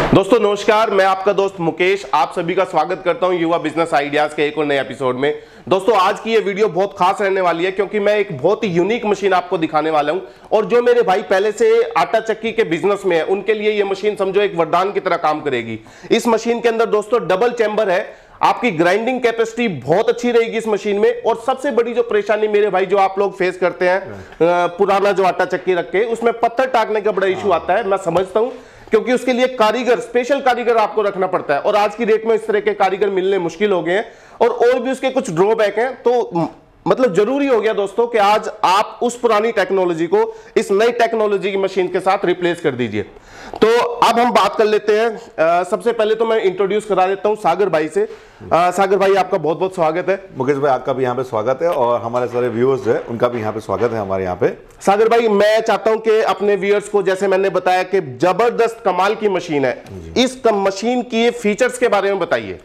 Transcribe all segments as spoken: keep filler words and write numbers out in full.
दोस्तों नमस्कार, मैं आपका दोस्त मुकेश आप सभी का स्वागत करता हूं युवा बिजनेस आइडियाज के एक और नए एपिसोड में। दोस्तों आज की ये वीडियो बहुत खास रहने वाली है क्योंकि मैं एक बहुत ही यूनिक मशीन आपको दिखाने वाला हूं और जो मेरे भाई पहले से आटा चक्की के बिजनेस में है उनके लिए ये मशीन समझो एक वरदान की तरह काम करेगी। इस मशीन के अंदर दोस्तों डबल चैम्बर है, आपकी ग्राइंडिंग कैपेसिटी बहुत अच्छी रहेगी इस मशीन में। और सबसे बड़ी जो परेशानी मेरे भाई जो आप लोग फेस करते हैं पुराना जो आटा चक्की रख के उसमें पत्थर टाकने का बड़ा इशू आता है, मैं समझता हूं क्योंकि उसके लिए कारीगर स्पेशल कारीगर आपको रखना पड़ता है और आज की डेट में इस तरह के कारीगर मिलने मुश्किल हो गए हैं और और भी उसके कुछ ड्रॉबैक हैं। तो मतलब जरूरी हो गया दोस्तों कि आज आप उस पुरानी टेक्नोलॉजी को इस नई टेक्नोलॉजी की मशीन के साथ रिप्लेस कर दीजिए। तो अब हम बात कर लेते हैं। आ, सबसे पहले तो मैं इंट्रोड्यूस करा देता हूं सागर भाई से। आ, सागर भाई आपका बहुत बहुत स्वागत है। मुकेश भाई आपका भी यहाँ पे स्वागत है और हमारे सारे व्यूअर्स है उनका भी यहाँ पे स्वागत है हमारे यहाँ पे। सागर भाई मैं चाहता हूं कि अपने व्यूअर्स को जैसे मैंने बताया कि जबरदस्त कमाल की मशीन है, इस मशीन की फीचर्स के बारे में बताइए।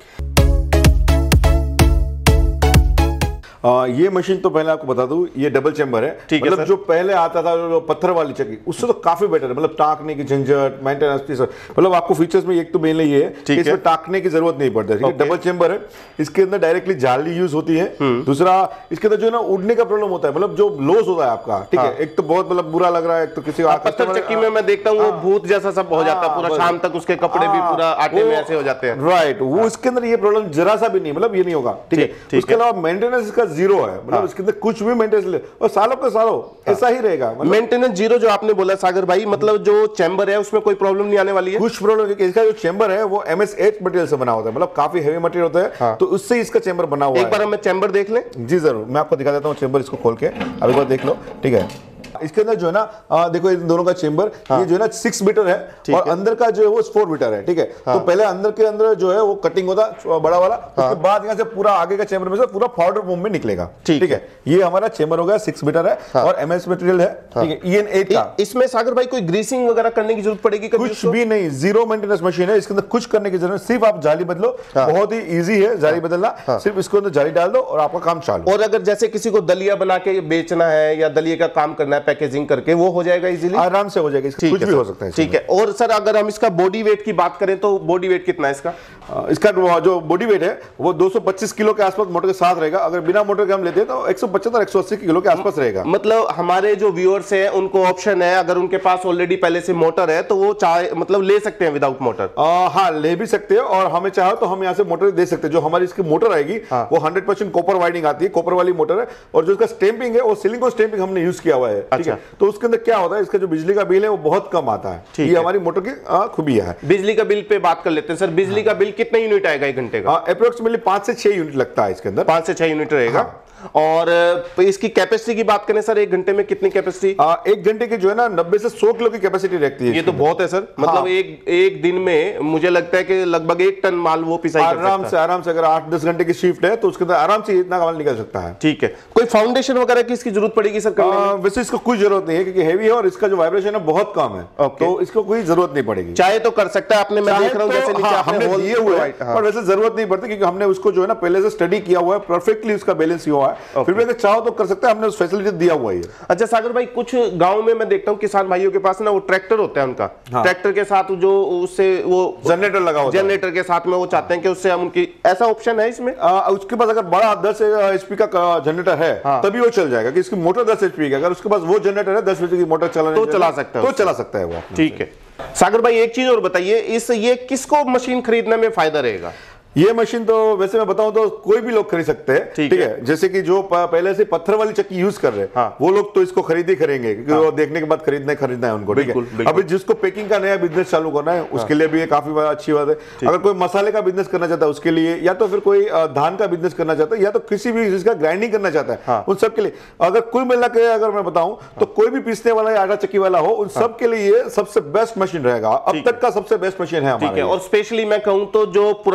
आ, ये मशीन तो पहले आपको बता दूं ये डबल चैम्बर है। ठीक है मतलब जो पहले आता था जो पत्थर वाली चक्की उससे तो काफी बेटर है, मतलब टाकने की झंझट मेंटेनेंस मतलब आपको फीचर्स में एक तो मेन ये है कि इसमें टाकने की जरूरत नहीं पड़ती है। डबल चैम्बर है, इसके अंदर डायरेक्टली जाली यूज होती है। दूसरा इसके अंदर जो है ना उड़ने का प्रॉब्लम होता है, मतलब जो लॉस होता है आपका, ठीक है। एक तो बहुत मतलब बुरा लग रहा है, एक तो किसी पत्थर चक्की में मैं देखता हूँ वो भूत जैसा सब हो जाता है, पूरा शाम तक उसके कपड़े भी पूरा आटे में ऐसे हो जाते हैं। राइट, वो इसके अंदर ये प्रॉब्लम जरा सा भी नहीं, मतलब ये नहीं होगा, ठीक है। उसके अलावा मेंटेनेंस इसका जीरो है, मतलब इसके अंदर कुछ भी मेंटेनेंस ले और सालों के सालों ऐसा ही रहेगा। मेंटेनेंस जीरो जो आपने बोला सागर भाई, मतलब जो चैम्बर है उसमें कोई प्रॉब्लम नहीं आने वाली है। कुछ प्रॉब्लम नहीं, इसका जो चैम्बर है वो एम एस एच मटेरियल से बना होता है, मतलब काफी हेवी मटेरियल होता है। हाँ। तो उससे इसका चैम्बर बना हुआ है। एक बार हमें चैम्बर देख लें। जी जरूर, मैं आपको दिखा देता हूँ चैम्बर, इसको खोल के अब एक बार देख लो, ठीक है। इसके अंदर जो है ना आ, देखो इन दोनों का चेंबर, हाँ। ये जो है ना सिक्स मीटर है और है। अंदर का जो है वो फोर मीटर है, ठीक है। हाँ। तो पहले अंदर के अंदर जो है वो कटिंग होता बड़ा वाला, हाँ। उसके बाद यहाँ से पूरा आगे का चेंबर में से पूरा पाउडर फॉर्म में निकलेगा, ठीक है। ये हमारा चेंबर हो गया, सिक्स मीटर है। हाँ। और एमएस मटेरियल है, ठीक है, ई एन एट का। इसमें सागर भाई कोई ग्रीसिंग वगैरह करने की जरूरत पड़ेगी? कुछ भी नहीं, जीरो मेंटेनेंस मशीन है, इसके अंदर कुछ करने की जरूरत, सिर्फ आप जाली बदलो। बहुत ही ईजी है जाली बदलना, सिर्फ इसको अंदर जाली डाल दो और आपका काम चालू। और अगर जैसे किसी को दलिया बना के बेचना है या दलिया का काम करना है पैकेजिंग करके, वो हो जाएगा इजीली, आराम से हो जाएगा, कुछ भी हो सकता है। ठीक है। और सर अगर हम इसका बॉडी वेट की बात करें तो बॉडी वेट कितना है इसका? इसका जो बॉडी वेट है वो दो सौ पच्चीस किलो के आसपास मोटर के साथ रहेगा। अगर बिना मोटर के हम लेते हैं तो एक सौ पचहत्तर एक सौ अस्सी किलो के आसपास रहेगा। मतलब हमारे जो व्यूअर्स हैं उनको ऑप्शन है, अगर उनके पास ऑलरेडी पहले से मोटर है तो वो चाहे मतलब ले सकते हैं विदाउट मोटर। हाँ ले भी सकते हैं और हमें चाहे तो हम यहाँ से मोटर दे सकते हैं। जो हमारी इसकी मोटर आएगी हाँ। वो हंड्रेड परसेंट कॉपर वाइंडिंग आती है, कॉपर वाली मोटर है। और जो इसका स्टैंपिंग है वो सिलिकॉन स्टैंपिंग हमने यूज किया हुआ है, ठीक है। तो उसके अंदर क्या होता है, इसका जो बिजली का बिल है वो बहुत कम आता है। ये हमारी मोटर की खूबियां है। बिजली का बिल पे बात कर लेते हैं सर। बिजली का बिल कितने यूनिट आएगा एक घंटे का? अप्रोक्सीमेटली पांच से छह यूनिट लगता है इसके अंदर, पांच से छह यूनिट रहेगा। हाँ। और इसकी कैपेसिटी की बात करें सर, एक घंटे में कितनी कैपेसिटी? एक घंटे की जो है ना नब्बे से सौ किलो की कैपेसिटी रहती है। ये तो बहुत है सर, मतलब हाँ। एक एक दिन में मुझे लगता है कि लगभग एक टन माल वो पिसाई आराम से आराम से अगर आठ दस घंटे की शिफ्ट है तो उसके अंदर आराम से इतना माल निकल सकता है। ठीक है। कोई फाउंडेशन वगैरह की इसकी जरूरत पड़ेगी सर करने में? वैसे इसको कोई जरूरत नहीं है क्योंकि हेवी है और इसका जो वाइब्रेशन है बहुत कम है, तो इसको कोई जरूरत नहीं पड़ेगी। चाहे तो कर सकता है आपने, मैं देख रहा हूं जैसे नीचे आपने होल दिए हुए हैं, पर वैसे जरूरत नहीं पड़ती क्योंकि हमने उसको जो है ना पहले से स्टडी किया हुआ है, परफेक्टली उसका बैलेंस हुआ है। फिर भी अगर चाहो तो कर सकते हैं, हमने उस फैसिलिटी दिया हुआ है। अच्छा सागर भाई, कुछ गांव में मैं देखता हूं किसान भाइयों के पास ना वो ट्रैक्टर होता है उनका, हाँ। ट्रैक्टर के साथ जो उससे वो जनरेटर लगा होता है, जनरेटर के साथ में वो चाहते हैं कि उससे हम उनकी, ऐसा ऑप्शन है इसमें? आ, उसके पास अगर बड़ा दस एचपी का जनरेटर है हाँ। तभी वो चल जाएगा कि इसकी मोटर दस एचपी का, अगर उसके पास वो जनरेटर है दस एचपी की मोटर चलाने तो चला सकता है, तो चला सकता है वो। ठीक है। सागर भाई एक चीज और बताइए, इस ये किसको मशीन खरीदने में फायदा रहेगा? ये मशीन तो वैसे मैं बताऊं तो कोई भी लोग खरीद सकते हैं, ठीक है, है। जैसे कि जो पहले से पत्थर वाली चक्की यूज कर रहे हैं हाँ। वो लोग तो इसको खरीद ही करेंगे क्योंकि हाँ। वो देखने के बाद खरीदना खरीदना है उनको, ठीक है। अभी जिसको पैकिंग का नया बिजनेस चालू करना है उसके हाँ। लिए भी ये काफी अच्छी बात है। अगर कोई मसाले का बिजनेस करना चाहता है उसके लिए, या तो फिर कोई धान का बिजनेस करना चाहता है, या तो किसी भी चीज का ग्राइंडिंग करना चाहता है हाँ। उन सबके लिए, अगर कुल मिला के अगर मैं बताऊं तो कोई भी पीसने वाला आटा चक्की वाला हो उन सबके लिए सबसे बेस्ट मशीन रहेगा, अब तक का सबसे बेस्ट मशीन है हमारा। और स्पेशली मैं कहूं तो जो पुराना चक्की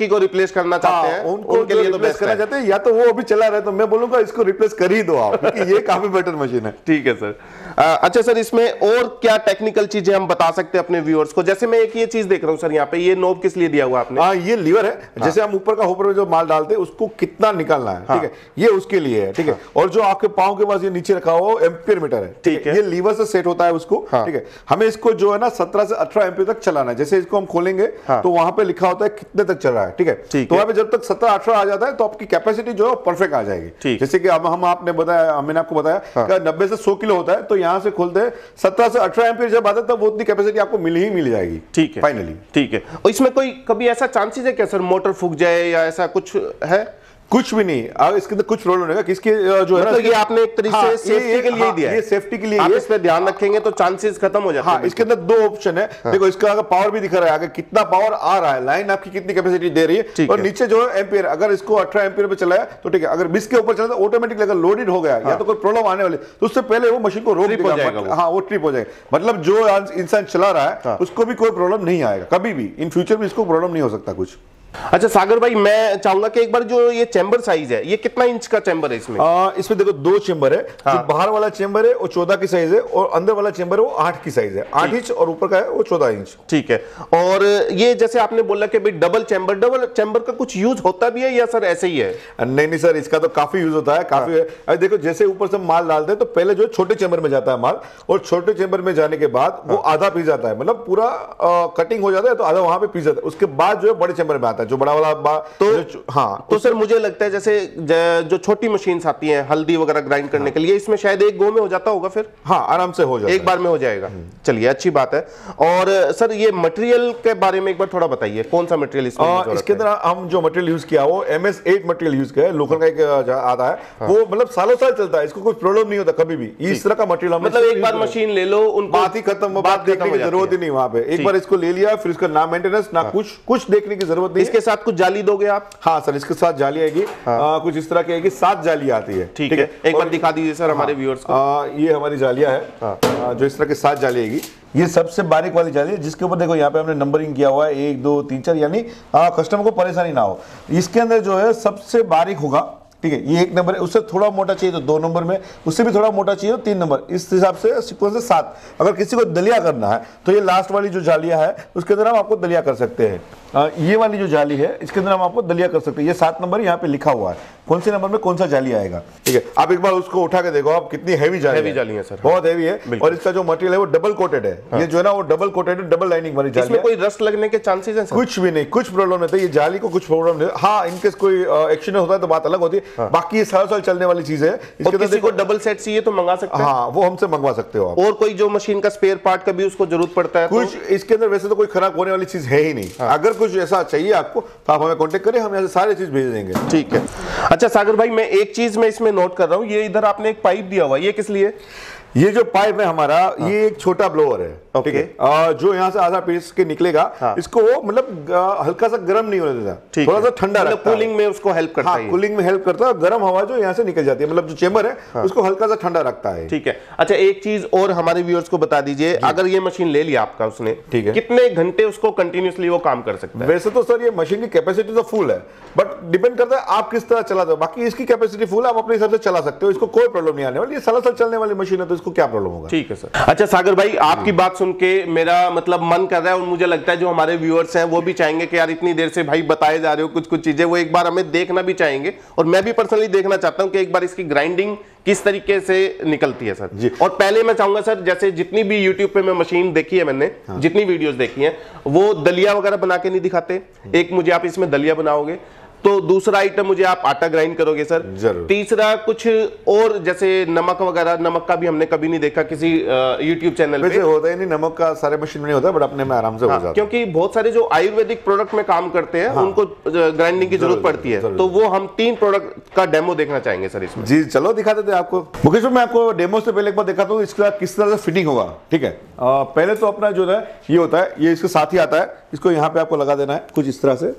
को रिप्लेस करना चाहते हैं उनको उनके लिए तो बेस्ट करना चाहते हैं, या तो वो अभी चला रहे तो मैं बोलूंगा इसको रिप्लेस कर ही दो आप, क्योंकि ये काफी बेटर मशीन है। ठीक है सर। अच्छा सर, इसमें और क्या टेक्निकल चीजें हम बता सकते हैं अपने व्यूअर्स को? जैसे मैं एक ये चीज देख रहा हूँ सर, यहाँ पे ये नोब किस लिए दिया हुआ आपने? हाँ, ये लीवर है। हाँ। जैसे हम ऊपर का होपर में जो माल डालते हैं उसको कितना निकालना है, ठीक है, ये उसके लिए है, ठीक है। और जो आपके पांव के पास ये नीचे रखा हुआ एम्पियर मीटर है, ठीक है, ये लीवर से सेट होता है उसको, ठीक है। हमें इसको जो है ना सत्रह से अठारह एम्पियर तक चलाना है। जैसे इसको हम खोलेंगे तो वहां पे लिखा होता है कितने तक चल रहा है, ठीक है। तो वहां पे जब तक सत्रह अठारह आ जाता है तो आपकी कैपेसिटी जो है परफेक्ट आ जाएगी। जैसे कि अब हम आपने बताया, मैंने आपको बताया नब्बे से सौ किलो होता है, तो यहाँ से खोलते हैं सत्रह से अठारह एम्पीयर जब आता है तब वो उतनी कैपेसिटी आपको मिल ही मिल जाएगी। ठीक है, फाइनली। ठीक है। और इसमें कोई कभी ऐसा चांसेस है क्या सर मोटर फूक जाए या ऐसा कुछ है? कुछ भी नहीं, अब इसके अंदर कुछ प्रॉब्लम नहीं, किसके जो है ना, मतलब ये आपने एक तरीके से सेफ्टी के लिए हाँ, दिया है। ये सेफ्टी के लिए, आप इस पे ध्यान रखेंगे तो चांसेस खत्म हो जाते हैं। हाँ, इसके अंदर दो ऑप्शन है। हाँ। देखो, इसका अगर पावर भी दिखा रहा है आगे कितना पावर आ रहा है, लाइन आपकी कितनी कैपेसिटी दे रही है, और नीचे जो है एम्पियर, अगर इसको अठारह एम्पियर पे चलाया तो ठीक है, अगर बीस के ऊपर चला तो ऑटोमेटिकली अगर लोडेड हो गया या तो कोई प्रॉब्लम आने वाली तो उससे पहले वो मशीन को रोक देगा। हाँ, वो ट्रिप हो जाएगा। मतलब जो इंसान चला रहा है उसको भी कोई प्रॉब्लम नहीं आएगा कभी भी, इन फ्यूचर में इसको प्रॉब्लम नहीं हो सकता कुछ। अच्छा सागर भाई, मैं चाहूंगा कि एक बार जो ये चैम्बर साइज है, ये कितना इंच का चैम्बर है इसमें? आ, इसमें देखो दो चैम्बर है। हाँ। जो बाहर वाला चैम्बर है वो चौदह की साइज है, और अंदर वाला चैम्बर है वो आठ की साइज है। आठ इंच और ऊपर का है वो चौदह इंच। ठीक है। और ये जैसे आपने बोला कि भाई डबल चैम्बर, डबल चैम्बर का कुछ यूज होता भी है या सर ऐसे ही है? नहीं नहीं सर, इसका तो काफी यूज होता है, काफी। हाँ। देखो, जैसे ऊपर से माल डालते हैं तो पहले जो छोटे चैम्बर में जाता है माल, और छोटे चैम्बर में जाने के बाद वो आधा पी जाता है, मतलब पूरा कटिंग हो जाता है तो आधा वहां पे पी जाता है। उसके बाद जो है बड़े चैम्बर में आता है, जो बड़ा वाला। तो हाँ, तो सर मुझे लगता है जैसे जो छोटी मशीन्स आती हैं हल्दी वगैरह ग्राइंड करने हाँ। के लिए, इसमें शायद एक गो में हो जाता होगा फिर? हाँ, आराम से हो जाएगा, एक बार में हो जाएगा। चलिए, अच्छी बात है। और सर ये मटेरियल के बारे में एक बार थोड़ा बताइए, कौन सा मटेरियल इसमें आ, इसके अंदर हम जो मटेरियल यूज किया वो M S eight material use किया है, लोकल का एक आता है। हाँ। वो मतलब सालों साल चलता है, इसको कोई प्रॉब्लम नहीं होता कभी भी। इस तरह का मटेरियल, मतलब एक बार मशीन ले लो, उन बात ही खत्म, बात देखने की जरूरत ही नहीं वहां पे। एक बार इसको ले लिया, फिर इसका ना मेंटेनेंस ना कुछ कुछ देखने की जरूरत नहीं। इसके साथ कुछ जाली दोगे आप? हाँ सर, इसके साथ जाली आएगी। हाँ। आ, कुछ इस तरह की आएगी, सात जाली आती है। ठीक है, एक बार दिखा दीजिए सर हमारे व्यूअर्स को। आ, ये हमारी जालियां है। हाँ। जो इस तरह की सात जाली आएगी, ये सबसे बारीक वाली जाली है, जिसके ऊपर देखो यहाँ पे हमने नंबरिंग किया हुआ है, एक दो तीन चार, यानी कस्टमर को परेशानी ना हो। इसके अंदर जो है सबसे बारीक होगा, ठीक है, ये एक नंबर है। उससे थोड़ा मोटा चाहिए तो दो नंबर में, उससे भी थोड़ा मोटा चाहिए तो तीन नंबर, इस हिसाब से सीक्वेंस से सात। अगर किसी को दलिया करना है तो ये लास्ट वाली जो जालियां है उसके अंदर हम आपको दलिया कर सकते हैं। आ, ये वाली जो जाली है इसके अंदर हम आपको दलिया कर सकते हैं। ये सात नंबर यहाँ पे लिखा हुआ है, कौन से नंबर में कौन सा जाली आएगा, ठीक है। आप एक बार उसको उठा के देखो आप, कितनी हैवी जाली हैवी जाली है सर, बहुत हैवी है। और इसका जो मटेरियल है वो डबल कोटेड है। हाँ। ये जो है ना वो डबल कोटेड है, डबल लाइनिंग वाली जाली है। इसमें कोई रस्ट लगने के चांसेस हैं सर? कुछ भी नहीं, कुछ प्रॉब्लम नहीं, ये जाली को कुछ प्रॉब्लम नहीं। हाँ, इनकेस कोई एक्सीडेंट होता है तो बात अलग होती है। बाकी ये साल साल चलने वाली चीज है। किसी को डबल सेट चाहिए तो मंगा सकते हैं? हाँ, वो हमसे मंगवा सकते हो आप। और कोई जो मशीन का स्पेयर पार्ट कभी उसको जरूरत पड़ता है कुछ तो? इसके अंदर वैसे तो कोई खराब होने वाली चीज है ही नहीं। हाँ। अगर कुछ ऐसा चाहिए आपको तो आप हमें कांटेक्ट करें, हम ऐसे सारी चीज भेज देंगे। ठीक है। अच्छा सागर भाई, मैं एक चीज में इसमें नोट कर रहा हूँ, ये इधर आपने एक पाइप दिया हुआ, ये किस लिए? ये जो पाइप है हमारा, हाँ। ये एक छोटा ब्लोअर है, ठीक है, जो यहाँ से आधा पीस के निकलेगा। हाँ। इसको वो मतलब हल्का सा गर्म नहीं होने देता, थोड़ा सा ठंडा मतलब कूलिंग में उसको हेल्प करता है। हाँ, कूलिंग में हेल्प करता है, गर्म हवा जो यहाँ से निकल जाती है, मतलब जो चेंबर है हाँ। उसको हल्का सा ठंडा रखता है। ठीक है। अच्छा, एक चीज और हमारे व्यूअर्स को बता दीजिए, अगर ये मशीन ले लिया आपका उसने, ठीक है, कितने घंटे उसको कंटिन्यूसली वो काम कर सकता है? वैसे तो सर ये मशीन की कैपेसिटी तो फुल है, बट डिपेंड करता है आप किस तरह चलाते हो। बाकी इसकी कैपेसिटी फुल है, आप अपने हिसाब से चला सकते हो, इसको कोई प्रॉब्लम नहीं आने वाली। ये साल साल चलने वाली मशीन है तो इसको क्या प्रॉब्लम होगा। ठीक है सर। अच्छा सागर भाई, आपकी बात सुन के मेरा मतलब मन कर रहा है, और मुझे लगता है जो हमारे व्यूअर्स हैं वो भी चाहेंगे कि यार इतनी देर से भाई बताए जा रहे हो कुछ कुछ चीजें, वो एक बार हमें देखना भी चाहेंगे। और मैं भी पर्सनली देखना चाहता हूं कि एक बार इसकी ग्राइंडिंग किस तरीके से निकलती है सर जी। और पहले मैं चाहूंगा सर, जैसे जितनी भी यूट्यूब पे मैं मशीन देखी है मैंने, हाँ। जितनी वीडियोस देखी हैं, वो दलिया वगैरह बना के नहीं दिखाते। एक मुझे आप इसमें दलिया बनाओगे, तो दूसरा आइटम मुझे आप आटा ग्राइंड करोगे सर, तीसरा कुछ और जैसे नमक वगैरह, नमक का भी हमने कभी नहीं देखा किसी यूट्यूब चैनल पे। होता ही नहीं, नमक का सारे मशीन में नहीं होता, बट अपने में आराम से हाँ, हो जाता है। क्योंकि बहुत सारे जो आयुर्वेदिक प्रोडक्ट में काम करते हैं, हाँ, उनको ग्राइंडिंग की जरूरत पड़ती है, तो वो हम तीन प्रोडक्ट का डेमो देखना चाहेंगे सर इसमें। जी चलो दिखा देते हैं आपको। मुकेश मैं आपको डेमो से पहले एक बार दिखाता हूँ इसका किस तरह से फिटिंग होगा, ठीक है। पहले तो अपना जो है ये होता है, ये इसके साथ ही आता है, इसको यहाँ पे आपको लगा देना है कुछ इस तरह से,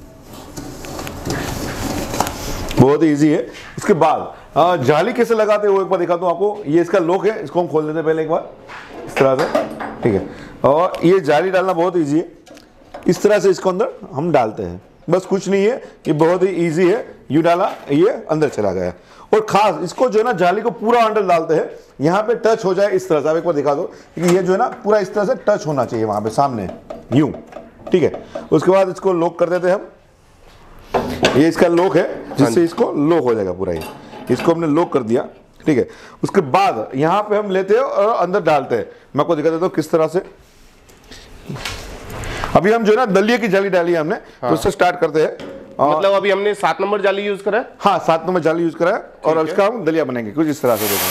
बहुत ही इजी है। इसके बाद जाली कैसे लगाते हैं वो एक बार दिखाता हूँ आपको। ये इसका लॉक है, इसको हम खोल देते हैं पहले एक बार इस तरह से, ठीक है। और ये जाली डालना बहुत इजी है, इस तरह से इसको अंदर हम डालते हैं, बस कुछ नहीं है, ये बहुत ही इजी है। यू डाला, ये अंदर चला गया। और खास इसको जो है ना जाली को पूरा अंदर डालते हैं, यहाँ पे टच हो जाए इस तरह से। आप एक बार दिखा दो कि ये जो है ना पूरा इस तरह से टच होना चाहिए वहां पे सामने, यूं, ठीक है। उसके बाद इसको लॉक कर देते हैं हम। ये इसका लॉक है जिससे इसको लॉक हो जाएगा पूरा। ये इसको हमने लॉक कर दिया, ठीक है। उसके बाद यहाँ पे हम लेते हैं और अंदर डालते हैं। मैं आपको दिखा देता हूँ किस तरह से। अभी हम जो है ना दलिये की जाली डाली है हमने, हाँ। तो उससे स्टार्ट करते हैं। मतलब अभी हमने सात नंबर जाली यूज करा है। हाँ, सात नंबर जाली यूज करा है और उसका हम दलिया बनेंगे कुछ इस तरह से। देखो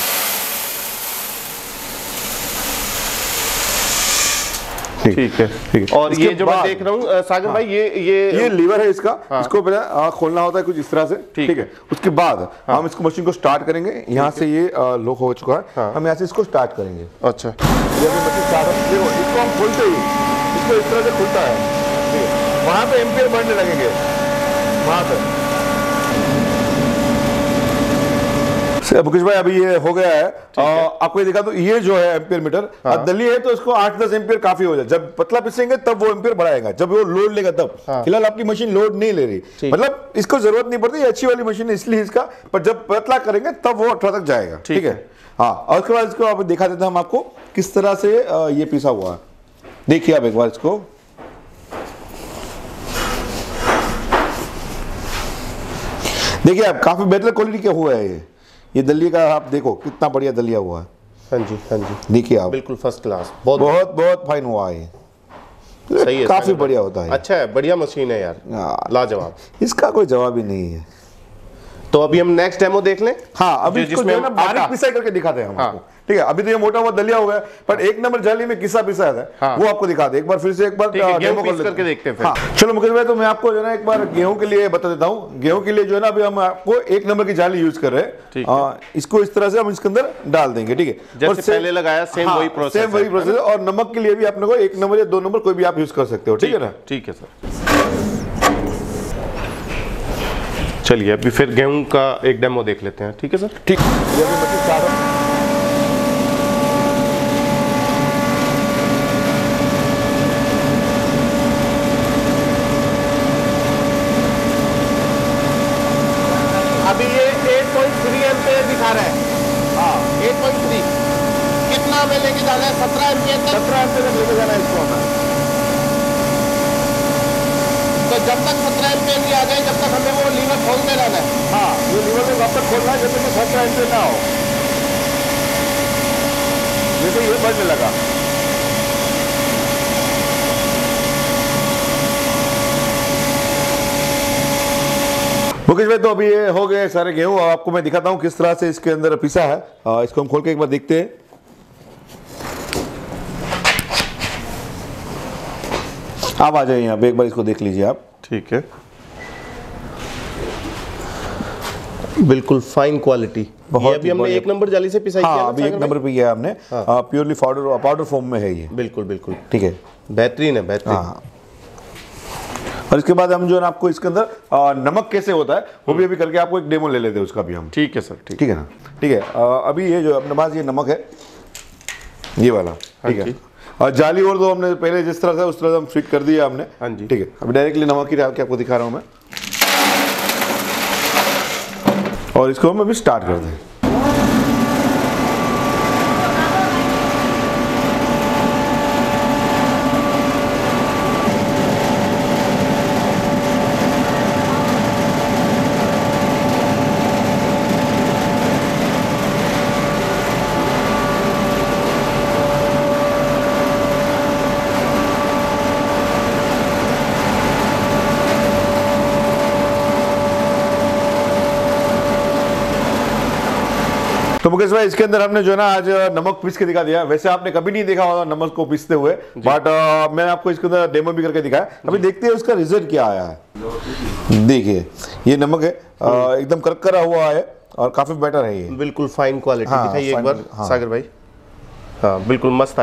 ठीक है, ठीक है। और ये जो मैं देख रहा हूँ सागर, हाँ, भाई ये ये ये लीवर है इसका, हाँ, इसको पहले खोलना होता है कुछ इस तरह से, ठीक है। उसके बाद हाँ, हम इसको मशीन को स्टार्ट करेंगे। यहाँ से ये लॉक हो चुका है, हाँ, हम यहाँ से इसको स्टार्ट करेंगे। अच्छा, ये मशीन स्टार्ट, देखो इसको हम खोलते ही इसको इस तरह से खुलता है, ठीक है। वहां पे एम्पियर बढ़ने लगेंगे, वहां पे। मुकेश भाई अभी ये हो गया है, है। आपको ये दिखा दो, ये जो है एम्पियर मीटर, हाँ। दलिया है तो इसको आठ दस एम्पियर काफी हो जाए। जब पतला पिसेंगे तब वो एम्पियर बढ़ाएगा, जब वो लोड लेगा तब। हाँ। फिलहाल आपकी मशीन लोड नहीं ले रही, मतलब इसको जरूरत नहीं पड़ती, अच्छी वाली मशीन है इसलिए इसका, पर जब पतला करेंगे तब वो अठारह तक जाएगा, ठीक है। हाँ, और उसके बाद इसको आप दिखा देते हैं हम आपको किस तरह से ये पिसा हुआ है। देखिए आप एक बार इसको, देखिए आप, काफी बेहतर क्वालिटी का हुआ है ये ये दलिया का। आप देखो कितना बढ़िया दलिया हुआ है। हाँ जी, हाँ जी, देखिए आप, बिल्कुल फर्स्ट क्लास, बहुत बहुत बहुत फाइन हुआ है। सही है, काफी बढ़िया होता है। अच्छा है, बढ़िया मशीन है यार, लाजवाब। इसका कोई जवाब ही नहीं है। तो अभी हम नेक्स्ट डेमो देख लें। हाँ, अभी इसको जो है ना बारीक पिसाई करके दिखाते हैं हम आपको, ठीक है। अभी तो ये मोटा हुआ दलिया हो गया, पर एक नंबर जाली में किस्सा पिसाया था, हाँ। वो आपको दिखा दे एक बार फिर से, एक बार डेमो करके देखते हैं। हाँ, चलो मुकेश भाई, तो मैं आपको जो है ना एक बार गेहूं के लिए बता देता हूँ। गेहूं के लिए जो है ना अभी हम आपको एक नंबर की जाली यूज कर रहे हैं। इसको इस तरह से हम इसके अंदर डाल देंगे, ठीक है। जैसे पहले लगाया, सेम वही प्रोसेस, सेम वही प्रोसेस। और नमक के लिए भी आपने को एक नंबर या दो नंबर कोई भी आप यूज कर सकते हो, ठीक है ना। ठीक है सर, चलिए अभी फिर गेहूं का एक डेमो देख लेते हैं, ठीक है सर। ठीक, ये अभी मशीन स्टार्ट हो। अभी ये आठ पॉइंट तीन एम्पीयर दिखा रहा है। हाँ, आठ पॉइंट तीन कितना हमें लेके जाना है? सत्रह एम्पीयर तक, सत्रह एम्पीयर तक लेके जाना है इसको हमें। तो जब तक सत्रह एम्पीयर नहीं आ जाए जब तक हमें वो लीवर खोलते रहना है। हाँ, ये लीवर में वापस खोलना है जब तक सत्रह एम्पीयर ना हो। जैसे ये बढ़ने लगा, मुकेश भाई, तो अभी ये हो गए सारे गेहूं। आपको मैं दिखाता हूँ किस तरह से इसके अंदर पिसा है। आ, इसको हम खोल के एक बार देखते हैं। आप आ जाइए यहाँ पे, एक बार इसको देख लीजिए आप, ठीक है। बिल्कुल फाइन क्वालिटी। बहुत अभी हमने एक नंबर जाली से पिसाई हाँ, किया, अभी एक नंबर पे किया हमने। हाँ। प्योरली पाउडर पाउडर फॉर्म में है ये। बिल्कुल बिल्कुल, ठीक है, बेहतरीन है, बेहतरीन। हाँ। और इसके बाद हम जो है ना आपको इसके अंदर नमक कैसे होता है वो भी अभी करके आपको एक डेमो ले लेते हैं उसका भी हम। ठीक है सर, ठीक ठीक है ना। ठीक है, अभी ये जो अपने पास ये नमक है, ये वाला, ठीक है। और जाली और तो हमने पहले जिस तरह से उस तरह से हम फिट कर दिया हमने। हाँ जी, ठीक है। अभी डायरेक्टली नमक ही डाल के आपको दिखा रहा हूँ मैं, और इसको हम अभी स्टार्ट कर दें। तो मुकेश भाई, इसके अंदर हमने जो है ना आज नमक पीस के दिखा दिया। वैसे आपने कभी नहीं देखा होगा नमक को पीसते हुए, बट मैंने आपको इसके अंदर डेमो भी करके दिखाया। अभी देखते हैं उसका रिजल्ट क्या आया है। देखिए, ये नमक है, एकदम करकरा हुआ है और काफी बेटर है ये, बिल्कुल फाइन क्वालिटी। दिखाइए एक बार सागर भाई। हाँ, बिल्कुल मस्त आया।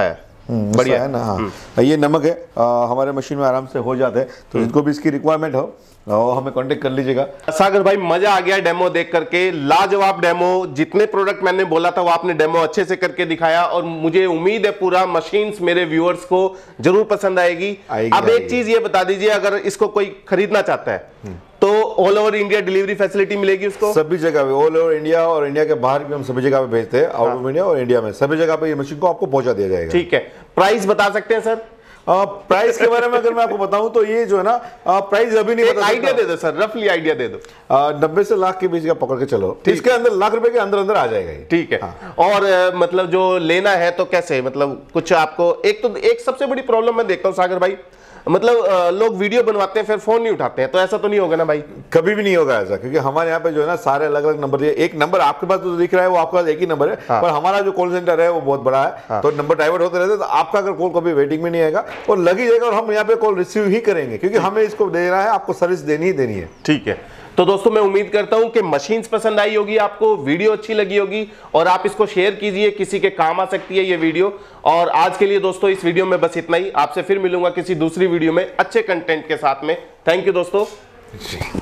बढ़िया है ना। हाँ, ये नमक है, आ, हमारे मशीन में आराम से हो जाते हैं, तो जिनको भी इसकी रिक्वायरमेंट हो और हमें कांटेक्ट कर लीजिएगा। सागर भाई मजा आ गया डेमो देख करके, लाजवाब डेमो। जितने प्रोडक्ट मैंने बोला था वो आपने डेमो अच्छे से करके दिखाया और मुझे उम्मीद है पूरा मशीन्स मेरे व्यूअर्स को जरूर पसंद आएगी। आएगी अब एक चीज ये बता दीजिए, अगर इसको कोई खरीदना चाहता है तो all over India delivery facility मिलेगी उसको? सभी जगह पे, ऑल ओवर इंडिया और इंडिया के बाहर भी हम सभी जगह पे भेजते हैं। आउट ऑफ इंडिया और इंडिया में सभी जगह पे ये मशीन को आपको पहुंचा दिया जाएगा। ठीक है, प्राइस बता सकते हैं सर? प्राइस के बारे में अगर मैं आपको बताऊं तो ये जो है ना, प्राइस अभी नहीं बता, आइडिया दे दो सर, रफली आइडिया दे दो। नब्बे से लाख के बीच का पकड़ के चलो, इसके अंदर लाख रुपए के अंदर अंदर आ जाएगा। ठीक है। हाँ। और मतलब जो लेना है तो कैसे, मतलब कुछ आपको एक तो एक सबसे बड़ी प्रॉब्लम मैं देखता हूँ सागर भाई, मतलब लोग वीडियो बनवाते हैं फिर फोन नहीं उठाते हैं, तो ऐसा तो नहीं होगा ना भाई? कभी भी नहीं होगा ऐसा, क्योंकि हमारे यहाँ पे जो है ना सारे अलग अलग नंबर दिए। एक नंबर आपके पास जो दिख रहा है वो आपके पास एक ही नंबर है। हाँ। पर हमारा जो कॉल सेंटर है वो बहुत बड़ा है। हाँ। तो नंबर डाइवर्ट होते रहते हैं, तो आपका अगर कॉल कभी वेटिंग में नहीं आएगा और लगी जाएगा और हम यहाँ पे कॉल रिसीव ही करेंगे, क्योंकि हमें इसको देना है, आपको सर्विस देनी ही देनी है। ठीक है, तो दोस्तों मैं उम्मीद करता हूं कि मशीन्स पसंद आई होगी आपको, वीडियो अच्छी लगी होगी और आप इसको शेयर कीजिए, किसी के काम आ सकती है ये वीडियो। और आज के लिए दोस्तों इस वीडियो में बस इतना ही, आपसे फिर मिलूंगा किसी दूसरी वीडियो में अच्छे कंटेंट के साथ में। थैंक यू दोस्तों।